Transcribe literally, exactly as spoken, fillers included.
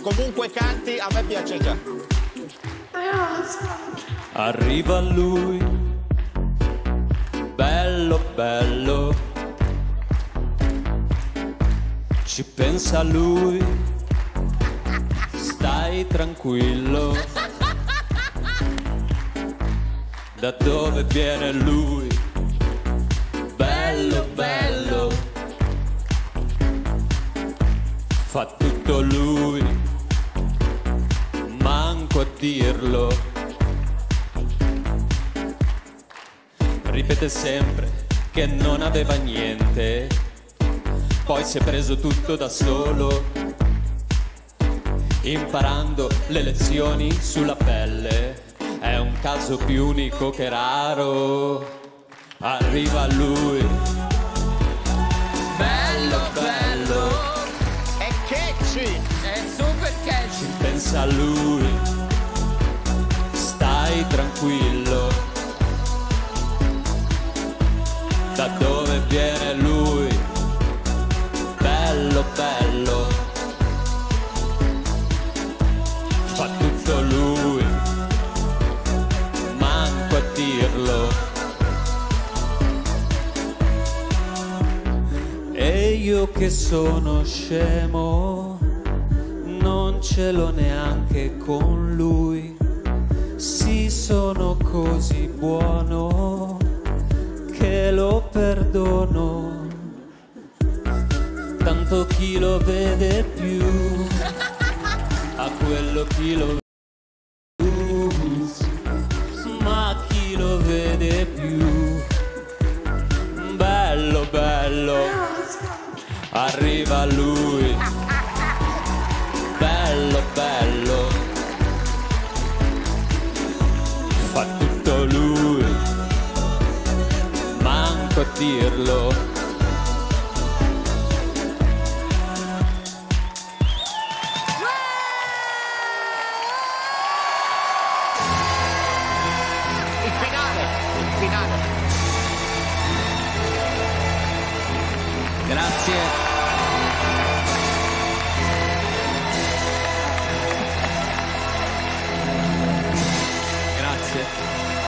comunque canti, a me piace già. Arriva lui, bello bello, ci pensa lui, stai tranquillo. Da dove viene lui, bello bello, fa tutto lui, manco a dirlo. Ripete sempre che non aveva niente, poi si è preso tutto da solo, imparando le lezioni sulla pelle. È un caso più unico che raro. Arriva lui, bello bello, È catchy! È super catchy. pensa a lui, stai tranquillo. Da dove viene lui, bello bello, fa tutto lui, manco a dirlo. E io che sono scemo, non ce l'ho neanche con lui. Sì, sono così buono che lo perdono. Tanto chi lo vede più, a quello chi lo vede più, ma chi lo vede più, bello bello, arriva lui, bello bello, fa tutto lui, manco a dirlo. Il finale! Il finale! Grazie.